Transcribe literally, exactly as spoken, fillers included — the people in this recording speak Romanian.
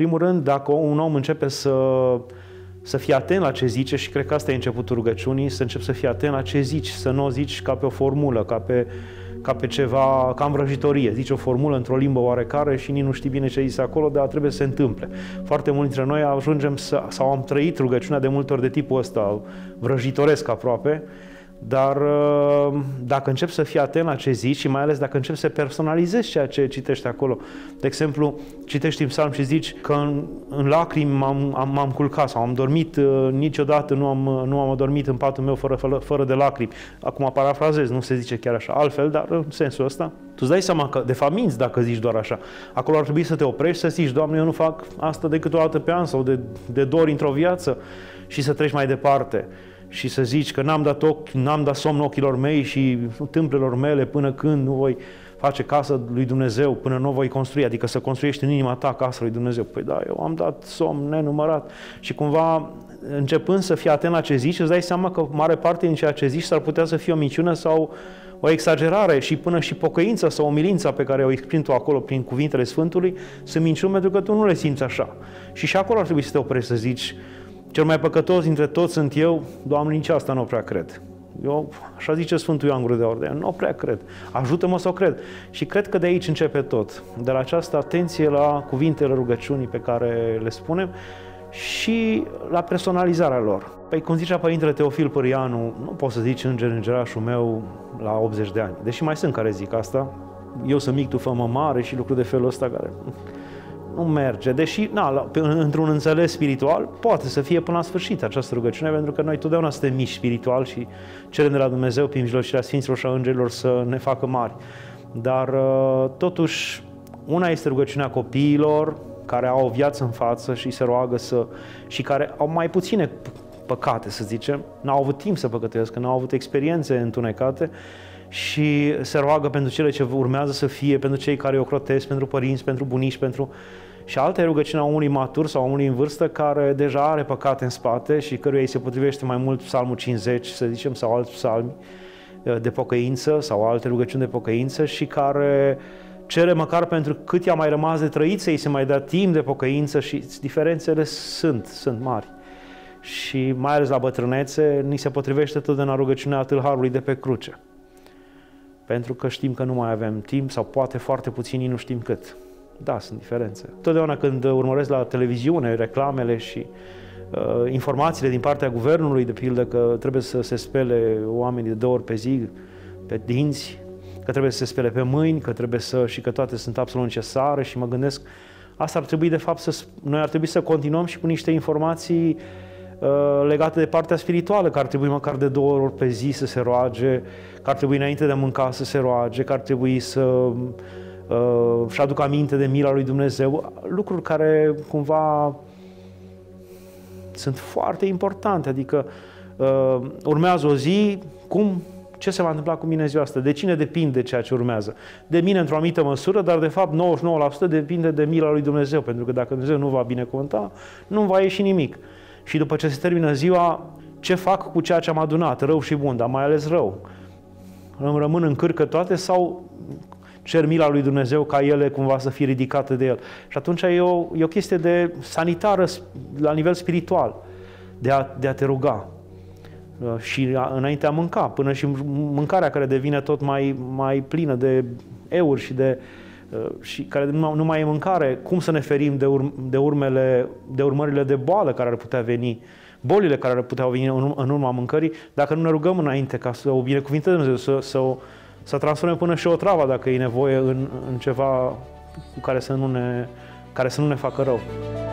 primul rând, dacă un om începe să, să fie atent la ce zice, și cred că asta e începutul rugăciunii, să începi să fii atent la ce zici, să nu o zici ca pe o formulă, ca pe, ca pe ceva, ca în vrăjitorie. Zici o formulă într-o limbă oarecare și nici nu știi bine ce zici acolo, dar trebuie să se întâmple. Foarte mulți dintre noi ajungem să, sau am trăit rugăciunea de multe ori de tipul ăsta, vrăjitoresc aproape, dar dacă începi să fii atent la ce zici și mai ales dacă începi să personalizezi ceea ce citești acolo. De exemplu, citești în psalm și zici că în, în lacrimi m-am culcat sau am dormit, niciodată nu am, nu am adormit în patul meu fără, fără, fără de lacrimi. Acum parafrazez, nu se zice chiar așa, altfel, dar în sensul ăsta. Tu îți dai seama că de fapt minți dacă zici doar așa. Acolo ar trebui să te oprești, să zici, Doamne, eu nu fac asta decât o dată pe an sau de, de două ori într-o viață și să treci mai departe. Și să zici că n-am dat, ochi, n-am dat somn ochilor mei și tâmplelor mele până când nu voi face casa lui Dumnezeu, până nu o voi construi, adică să construiești în inima ta casa lui Dumnezeu. Păi da, eu am dat somn nenumărat și cumva începând să fii atent la ce zici, îți dai seama că mare parte din ceea ce zici s-ar putea să fie o minciună sau o exagerare și până și pocăința sau umilința pe care o exprimi tu acolo prin cuvintele Sfântului sunt minciuni pentru că tu nu le simți așa. Și și acolo ar trebui să te oprești să zici, cel mai păcătos dintre toți sunt eu, Doamne, nici asta nu o prea cred. Eu, așa zice Sfântul Ioan Gură de Aur, nu o prea cred. Ajută-mă să o cred. Și cred că de aici începe tot. De la această atenție la cuvintele rugăciunii pe care le spunem și la personalizarea lor. Păi, cum zicea Părintele Teofil Pârianu, nu poți să zici înger, îngerașul meu la optzeci de ani. Deși mai sunt care zic asta. Eu sunt mic, tu fă-mă mare și lucruri de felul ăsta care nu merge. Deși, na, într-un înțeles spiritual, poate să fie până la sfârșit această rugăciune, pentru că noi totdeauna suntem mici spiritual și cerem de la Dumnezeu, prin mijlocirea Sfinților și a Îngerilor, să ne facă mari. Dar, totuși, una este rugăciunea copiilor, care au o viață în față și se roagă să... și care au mai puține păcate, să zicem, n-au avut timp să păcătuiască, n-au avut experiențe întunecate și se roagă pentru cele ce urmează să fie, pentru cei care o crotesc, pentru părinți, pentru bunici, pentru... Și alta e rugăciunea unui matur sau unui în vârstă care deja are păcate în spate și căruia îi se potrivește mai mult psalmul cincizeci, să zicem, sau alți psalmi de pocăință sau alte rugăciuni de pocăință și care cere măcar pentru cât i-a mai rămas de trăit să îi se mai dea timp de pocăință și diferențele sunt, sunt mari. Și mai ales la bătrânețe, ni se potrivește totdeauna rugăciunea tâlharului de pe cruce. Pentru că știm că nu mai avem timp sau poate foarte puțini nu știm cât. Da, sunt diferențe. Totdeauna când urmăresc la televiziune reclamele și uh, informațiile din partea guvernului, de pildă că trebuie să se spele oamenii de două ori pe zi pe dinți, că trebuie să se spele pe mâini, că trebuie să, și că toate sunt absolut necesare și mă gândesc, asta ar trebui de fapt să, noi ar trebui să continuăm și cu niște informații uh, legate de partea spirituală, că ar trebui măcar de două ori pe zi să se roage, că ar trebui înainte de a mânca să se roage, că ar trebui să uh, și aduc aminte de mila lui Dumnezeu, lucruri care cumva sunt foarte importante, adică uh, urmează o zi, cum ce se va întâmpla cu mine ziua asta? De cine depinde ceea ce urmează? De mine într-o anumită măsură, dar de fapt nouăzeci și nouă la sută depinde de mila lui Dumnezeu, pentru că dacă Dumnezeu nu va binecuvânta, nu va ieși nimic. Și după ce se termină ziua, ce fac cu ceea ce am adunat, rău și bun, dar mai ales rău? Îmi rămân în cârcă toate sau cer mila lui Dumnezeu ca ele cumva să fie ridicate de El? Și atunci e o, e o chestie de sanitară la nivel spiritual, de a, de a te ruga. Și înainte a mânca, până și mâncarea care devine tot mai, mai plină de euri și, de, și care nu mai e mâncare, cum să ne ferim de, urm, de, urmele, de urmările de boală care ar putea veni, bolile care ar putea veni în, în urma mâncării, dacă nu ne rugăm înainte ca să o binecuvintăm Dumnezeu, să, să, o, să transformăm până și o travă dacă e nevoie în, în ceva cu care să nu ne, care să nu ne facă rău.